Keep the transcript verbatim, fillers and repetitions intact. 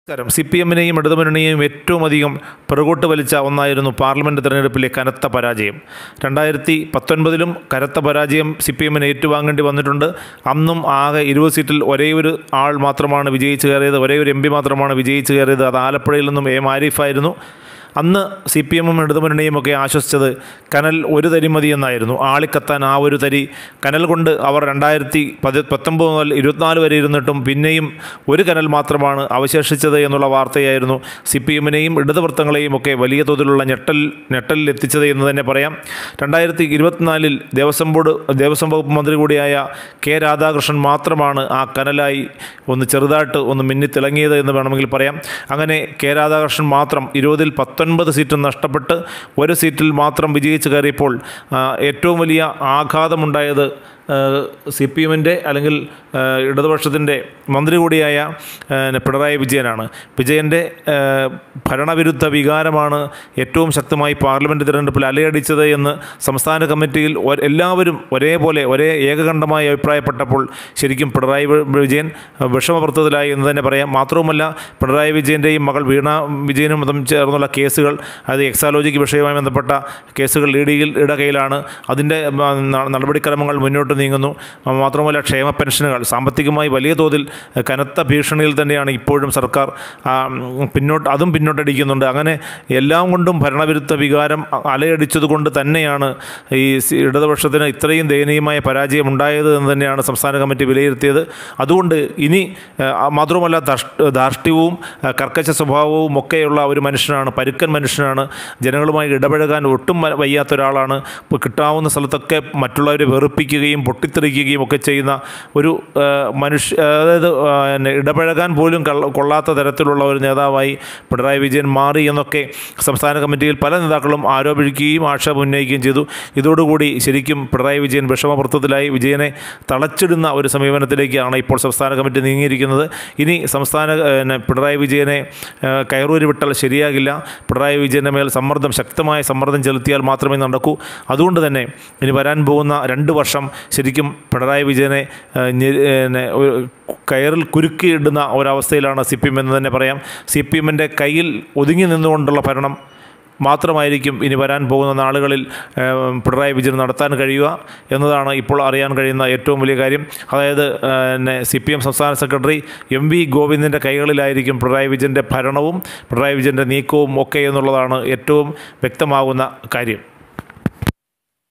നമസ്കാരം. C P എമ്മിനെയും ഇടതുമുന്നണിയെയും ഏറ്റവും അധികം പിറകോട്ട് വലിച്ച ഒന്നായിരുന്നു പാർലമെൻറ്റ് തെരഞ്ഞെടുപ്പിലെ കനത്ത പരാജയം. രണ്ടായിരത്തി പത്തൊൻപതിലും കനത്ത പരാജയം സി പി എമ്മിന് ഏറ്റുവാങ്ങേണ്ടി വന്നിട്ടുണ്ട്. അന്നും ആകെ ഇരുപത് സീറ്റിൽ ഒരേ ഒരു ആൾ മാത്രമാണ് വിജയിച്ച് കയറിയത്, ഒരേ ഒരു എം പി മാത്രമാണ് വിജയിച്ച് കയറിയത്. അത് ആലപ്പുഴയിൽ നിന്നും എം ആരിഫായിരുന്നു. അന്ന് സി പി എമ്മും ഇടതുമുന്നണിയും ഒക്കെ ആശ്വസിച്ചത് കനൽ ഒരു തരി മതി എന്നായിരുന്നു. ആളിക്കത്താൻ ആ ഒരു തരി കനൽ കൊണ്ട് അവർ രണ്ടായിരത്തി പതി പത്തൊമ്പത് മുതൽ ഇരുപത്തിനാല് വരെ ഇരുന്നിട്ടും പിന്നെയും ഒരു കനൽ മാത്രമാണ് അവശേഷിച്ചത് എന്നുള്ള വാർത്തയായിരുന്നു സി പി എമ്മിനെയും ഇടതുവൃത്തങ്ങളെയും ഒക്കെ വലിയ തോതിലുള്ള ഞെട്ടൽ ഞെട്ടലിൽ എത്തിച്ചത് എന്ന് തന്നെ പറയാം. രണ്ടായിരത്തി ഇരുപത്തിനാലിൽ ദേവസ്വം ബോർഡ് ദേവസ്വം വകുപ്പ് മന്ത്രി കൂടിയായ കെ രാധാകൃഷ്ണൻ മാത്രമാണ് ആ കനലായി ഒന്ന് ചെറുതായിട്ട് ഒന്ന് മിന്നിത്തിളങ്ങിയത് എന്ന് വേണമെങ്കിൽ പറയാം. അങ്ങനെ കെ രാധാകൃഷ്ണൻ മാത്രം ഇരുപതിൽ പത്തൊൻപത് സീറ്റും നഷ്ടപ്പെട്ട് ഒരു സീറ്റിൽ മാത്രം വിജയിച്ച് കയറിയപ്പോൾ ഏറ്റവും വലിയ ആഘാതമുണ്ടായത് സി പി എമ്മിൻ്റെ അല്ലെങ്കിൽ ഇടതുപക്ഷത്തിൻ്റെ മന്ത്രി കൂടിയായ പിണറായി വിജയനാണ്. വിജയൻ്റെ ഭരണവിരുദ്ധ വികാരമാണ് ഏറ്റവും ശക്തമായി പാർലമെൻറ്റ് തിരഞ്ഞെടുപ്പിൽ അലയടിച്ചത് എന്ന് സംസ്ഥാന കമ്മിറ്റിയിൽ എല്ലാവരും ഒരേപോലെ ഒരേ ഏകകണ്ഠമായി അഭിപ്രായപ്പെട്ടപ്പോൾ ശരിക്കും പിണറായി വിജയൻ വിഷമവൃത്തത്തിലായി എന്ന് തന്നെ പറയാം. മാത്രവുമല്ല, പിണറായി വിജയൻ്റെയും മകൾ വീണ വിജയനും അതും ചേർന്നുള്ള കേസുകൾ, അത് എക്സാലോജിക്ക് വിഷയവുമായി ബന്ധപ്പെട്ട കേസുകൾ ഇ ഡിയുടെ കയ്യിലാണ്. അതിൻ്റെ നടപടിക്രമങ്ങൾ മുന്നോട്ട് നീങ്ങുന്നു. മാത്രമല്ല, ക്ഷേമ പെൻഷനുകൾ സാമ്പത്തികമായി വലിയ തോതിൽ കനത്ത ഭീഷണിയിൽ തന്നെയാണ് ഇപ്പോഴും സർക്കാർ പിന്നോട്ട് അതും പിന്നോട്ടടിക്കുന്നുണ്ട്. അങ്ങനെ എല്ലാം കൊണ്ടും ഭരണവിരുദ്ധ വികാരം അലയടിച്ചതുകൊണ്ട് തന്നെയാണ് ഈ ഇടതുപക്ഷത്തിന് ഇത്രയും ദയനീയമായ പരാജയം ഉണ്ടായത് എന്ന് തന്നെയാണ് സംസ്ഥാന കമ്മിറ്റി വിലയിരുത്തിയത്. അതുകൊണ്ട് ഇനി മാത്രമല്ല, ധാർഷ്ട്യവും കർക്കശ സ്വഭാവവും ഒക്കെയുള്ള ഒരു മനുഷ്യനാണ്, പരുക്കൻ മനുഷ്യനാണ്, ജനങ്ങളുമായി ഇടപഴകാൻ ഒട്ടും വയ്യാത്ത ഒരാളാണ്. ഇപ്പോൾ കിട്ടാവുന്ന സ്ഥലത്തൊക്കെ മറ്റുള്ളവരെ വെറുപ്പിക്കുകയും പൊട്ടിത്തെറിക്കുകയും ഒക്കെ ചെയ്യുന്ന ഒരു മനുഷ്യ, അതായത് ഇടപഴകാൻ പോലും കൊള്ളാത്ത തരത്തിലുള്ള ഒരു നേതാവായി പിണറായി വിജയൻ മാറി എന്നൊക്കെ സംസ്ഥാന കമ്മിറ്റിയിൽ പല നേതാക്കളും ആരോപിക്കുകയും ആക്ഷേപം ഉന്നയിക്കുകയും ചെയ്തു. ഇതോടുകൂടി ശരിക്കും പിണറായി വിജയൻ വിഷമവൃത്തത്തിലായി. വിജയനെ തളച്ചിടുന്ന ഒരു സമീപനത്തിലേക്കാണ് ഇപ്പോൾ സംസ്ഥാന കമ്മിറ്റി നീങ്ങിയിരിക്കുന്നത്. ഇനി സംസ്ഥാന പിണറായി വിജയനെ കയറൂരി വിട്ടാൽ ശരിയാകില്ല. പിണറായി വിജയൻ്റെ മേൽ സമ്മർദ്ദം, ശക്തമായ സമ്മർദ്ദം ചെലുത്തിയാൽ മാത്രമേ നടക്കൂ. അതുകൊണ്ട് തന്നെ ഇനി വരാൻ പോകുന്ന രണ്ട് വർഷം ശരിക്കും പിണറായി വിജയനെ കയറിൽ കുരുക്കിയിടുന്ന ഒരവസ്ഥയിലാണ് സി പി എം എന്ന് തന്നെ പറയാം. സി പി എമ്മിൻ്റെ കയ്യിൽ ഒതുങ്ങി നിന്നുകൊണ്ടുള്ള ഭരണം മാത്രമായിരിക്കും ഇനി വരാൻ പോകുന്ന നാളുകളിൽ പിണറായി വിജയൻ നടത്താൻ കഴിയുക എന്നതാണ് ഇപ്പോൾ അറിയാൻ കഴിയുന്ന ഏറ്റവും വലിയ കാര്യം. അതായത് സി പി എം സംസ്ഥാന സെക്രട്ടറി എം വി ഗോവിന്ദൻ്റെ കൈകളിലായിരിക്കും പിണറായി വിജയൻ്റെ ഭരണവും പിണറായി വിജയൻ്റെ നീക്കവും ഒക്കെ എന്നുള്ളതാണ് ഏറ്റവും വ്യക്തമാകുന്ന കാര്യം.